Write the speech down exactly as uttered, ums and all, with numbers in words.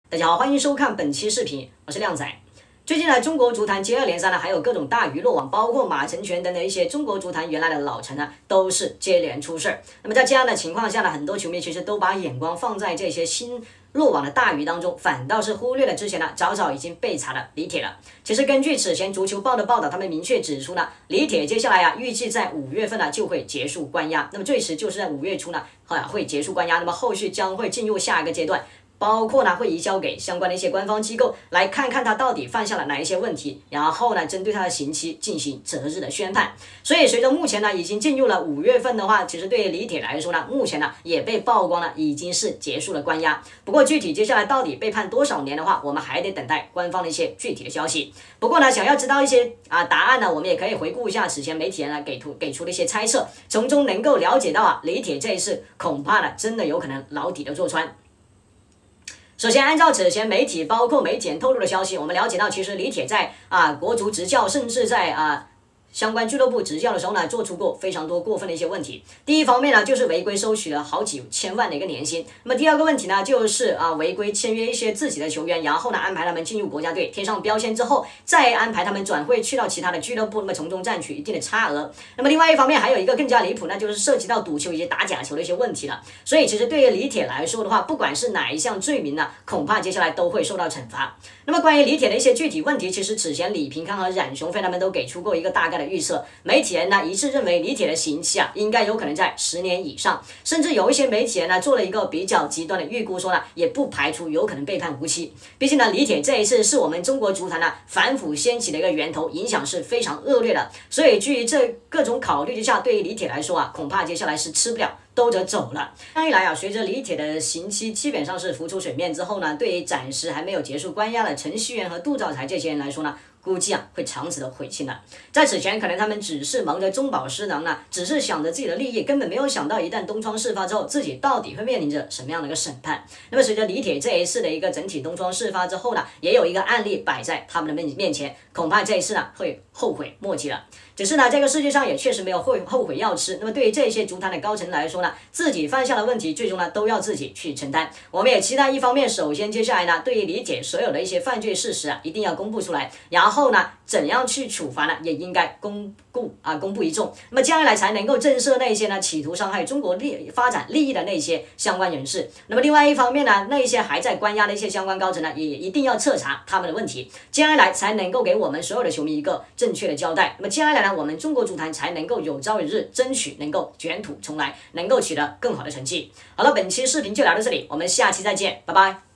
大家好，欢迎收看本期视频，我是靓仔。最近呢，中国足坛接二连三呢，还有各种大鱼落网，包括马成全等等一些中国足坛原来的老臣呢，都是接连出事。那么在这样的情况下呢，很多球迷其实都把眼光放在这些新落网的大鱼当中，反倒是忽略了之前呢早早已经被查的李铁了。其实根据此前足球报的报道，他们明确指出呢，李铁接下来啊，预计在五月份呢就会结束关押，那么最迟就是在五月初呢，啊会结束关押，那么后续将会进入下一个阶段。包括呢会移交给相关的一些官方机构来看看他到底犯下了哪一些问题，然后呢针对他的刑期进行择日的宣判。所以随着目前呢已经进入了五月份的话，其实对于李铁来说呢，目前呢也被曝光了已经是结束了关押。不过具体接下来到底被判多少年的话，我们还得等待官方的一些具体的消息。不过呢，想要知道一些啊答案呢，我们也可以回顾一下此前媒体人呢给出给出的一些猜测，从中能够了解到啊，李铁这一次恐怕呢真的有可能牢底的坐穿。首先，按照此前媒体包括媒体人透露的消息，我们了解到，其实李铁在啊国足执教，甚至在啊相关俱乐部执教的时候呢，做出过非常多过分的一些问题。第一方面呢，就是违规收取了好几千万的一个年薪。那么第二个问题呢，就是啊违规签约一些自己的球员，然后呢安排他们进入国家队，贴上标签之后，再安排他们转会去到其他的俱乐部，那么从中赚取一定的差额。那么另外一方面，还有一个更加离谱，那就是涉及到赌球以及打假球的一些问题了。所以其实对于李铁来说的话，不管是哪一项罪名呢，恐怕接下来都会受到惩罚。那么关于李铁的一些具体问题，其实此前李平康和冉雄飞他们都给出过一个大概的预测。媒体人呢一致认为李铁的刑期啊应该有可能在十年以上，甚至有一些媒体人呢做了一个比较极端的预估，说呢也不排除有可能被判无期。毕竟呢李铁这一次是我们中国足坛呢反腐掀起的一个源头，影响是非常恶劣的。所以基于这各种考虑之下，对于李铁来说啊，恐怕接下来是吃不了兜着走了。这样一来啊，随着李铁的刑期基本上是浮出水面之后呢，对于暂时还没有结束关押的陈戌源和杜兆才这些人来说呢，估计啊会长此的悔青了。在此前，可能他们只是忙着中饱私囊呢，只是想着自己的利益，根本没有想到一旦东窗事发之后，自己到底会面临着什么样的一个审判。那么随着李铁这一次的一个整体东窗事发之后呢，也有一个案例摆在他们的面面前，恐怕这一次呢会后悔莫及了。只是呢，这个世界上也确实没有后后悔药吃。那么对于这些足坛的高层来说呢，自己犯下的问题，最终呢都要自己去承担。我们也期待一方面，首先接下来呢，对于李铁所有的一些犯罪事实啊，一定要公布出来，然后呢，怎样去处罚呢，也应该公布啊，公布一众。那么这样一来，才能够震慑那些呢企图伤害中国利发展利益的那些相关人士。那么另外一方面呢，那些还在关押的一些相关高层呢，也一定要彻查他们的问题，这样一来才能够给我们所有的球迷一个正确的交代。那么接下来呢，我们中国足坛才能够有朝一日争取能够卷土重来，能够取得更好的成绩。好了，本期视频就聊到这里，我们下期再见，拜拜。